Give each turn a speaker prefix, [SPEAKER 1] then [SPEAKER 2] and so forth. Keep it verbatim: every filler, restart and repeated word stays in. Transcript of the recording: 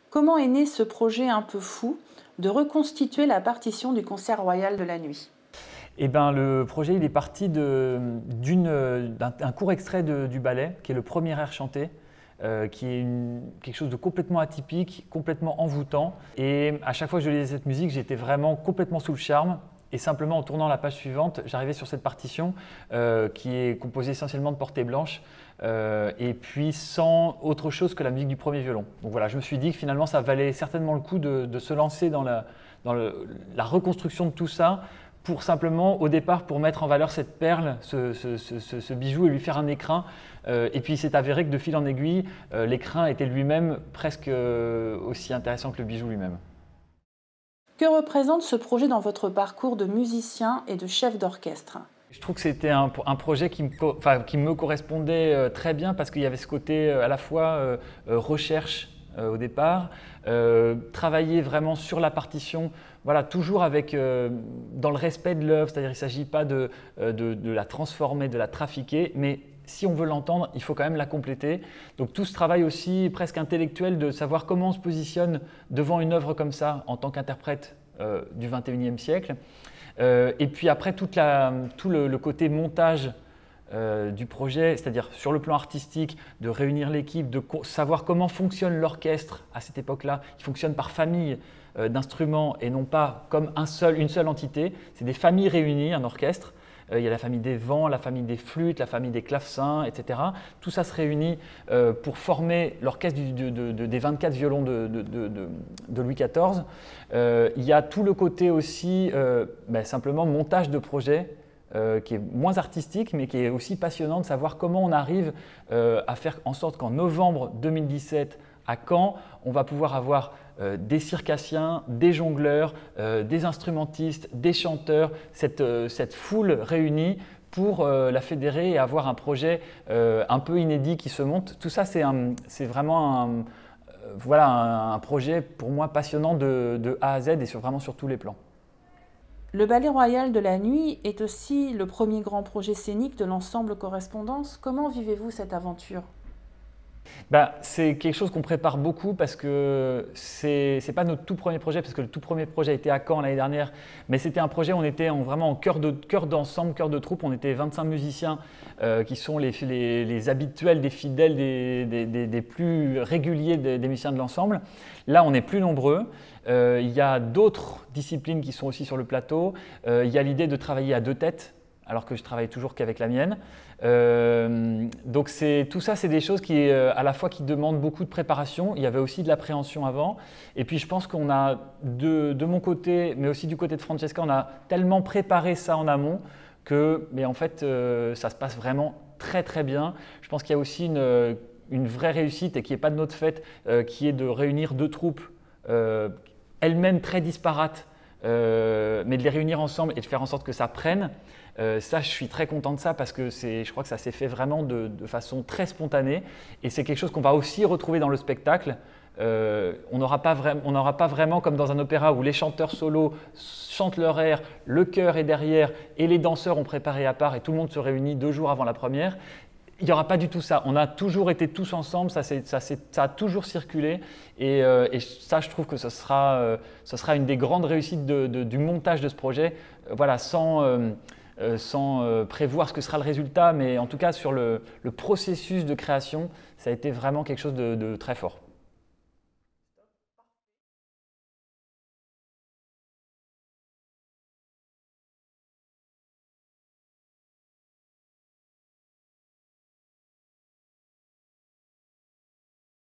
[SPEAKER 1] Comment est né ce projet un peu fou de reconstituer la partition du Concert royal de la nuit?
[SPEAKER 2] Eh ben, le projet il est parti d'un court extrait de, du ballet, qui est le premier air chanté, euh, qui est une, quelque chose de complètement atypique, complètement envoûtant. Et à chaque fois que je lisais cette musique, j'étais vraiment complètement sous le charme. Et simplement en tournant la page suivante, j'arrivais sur cette partition euh, qui est composée essentiellement de portées blanches euh, et puis sans autre chose que la musique du premier violon. Donc voilà, je me suis dit que finalement ça valait certainement le coup de, de se lancer dans, la, dans le, la reconstruction de tout ça pour simplement, au départ, pour mettre en valeur cette perle, ce, ce, ce, ce bijou et lui faire un écrin. Euh, et puis il s'est avéré que de fil en aiguille, euh, l'écrin était lui-même presque euh, aussi intéressant que le bijou lui-même.
[SPEAKER 1] Que représente ce projet dans votre parcours de musicien et de chef d'orchestre?
[SPEAKER 2] Je trouve que c'était un, un projet qui me, enfin, qui me correspondait euh, très bien parce qu'il y avait ce côté euh, à la fois euh, euh, recherche euh, au départ, euh, travailler vraiment sur la partition, voilà, toujours avec, euh, dans le respect de l'œuvre, c'est-à-dire qu'il ne s'agit pas de, de, de la transformer, de la trafiquer, mais si on veut l'entendre, il faut quand même la compléter. Donc tout ce travail aussi presque intellectuel de savoir comment on se positionne devant une œuvre comme ça en tant qu'interprète euh, du vingt et unième siècle. Euh, et puis après toute la, tout le, le côté montage euh, du projet, c'est-à-dire sur le plan artistique, de réunir l'équipe, de savoir comment fonctionne l'orchestre à cette époque-là. Il fonctionne par famille euh, d'instruments et non pas comme un seul, une seule entité. C'est des familles réunies, un orchestre. Il y a la famille des vents, la famille des flûtes, la famille des clavecins, et cetera. Tout ça se réunit euh, pour former l'orchestre de, de, de, des vingt-quatre violons de, de, de, de Louis quatorze. Euh, il y a tout le côté aussi, euh, ben, simplement montage de projet, euh, qui est moins artistique, mais qui est aussi passionnant de savoir comment on arrive euh, à faire en sorte qu'en novembre deux mille dix-sept, à Caen, on va pouvoir avoir euh, des circassiens, des jongleurs, euh, des instrumentistes, des chanteurs, cette, euh, cette foule réunie pour euh, la fédérer et avoir un projet euh, un peu inédit qui se monte. Tout ça, c'est vraiment un, euh, voilà, un, un projet pour moi passionnant de, de A à Z et sur, vraiment sur tous les plans.
[SPEAKER 1] Le Ballet royal de la nuit est aussi le premier grand projet scénique de l'ensemble Correspondance. Comment vivez-vous cette aventure ?
[SPEAKER 2] Bah, c'est quelque chose qu'on prépare beaucoup parce que ce n'est pas notre tout premier projet, parce que le tout premier projet a été à Caen l'année dernière, mais c'était un projet où on était en, vraiment en cœur d'ensemble, cœur de troupe. On était vingt-cinq musiciens euh, qui sont les, les, les habituels, des fidèles, des, des, des, des plus réguliers des, des musiciens de l'ensemble. Là, on est plus nombreux. Euh, il y a d'autres disciplines qui sont aussi sur le plateau. Euh, il y a l'idée de travailler à deux têtes, alors que je travaille toujours qu'avec la mienne. Euh, donc tout ça, c'est des choses qui, euh, à la fois qui demandent beaucoup de préparation. Il y avait aussi de l'appréhension avant. Et puis je pense qu'on a, de, de mon côté, mais aussi du côté de Francesca, on a tellement préparé ça en amont que, mais en fait, euh, ça se passe vraiment très très bien. Je pense qu'il y a aussi une, une vraie réussite et qui n'est pas de notre fait, euh, qui est de réunir deux troupes, euh, elles-mêmes très disparates, euh, mais de les réunir ensemble et de faire en sorte que ça prenne. Euh, ça, je suis très content de ça parce que je crois que ça s'est fait vraiment de, de façon très spontanée et c'est quelque chose qu'on va aussi retrouver dans le spectacle. Euh, on n'aura pas, pas vraiment comme dans un opéra où les chanteurs solos chantent leur air, le chœur est derrière et les danseurs ont préparé à part et tout le monde se réunit deux jours avant la première. Il n'y aura pas du tout ça. On a toujours été tous ensemble, ça, ça, ça a toujours circulé et, euh, et ça, je trouve que ce sera, euh, ce sera une des grandes réussites de, de, du montage de ce projet. Euh, voilà, sans… Euh, Euh, sans euh, prévoir ce que sera le résultat, mais en tout cas sur le, le processus de création, ça a été vraiment quelque chose de, de très fort.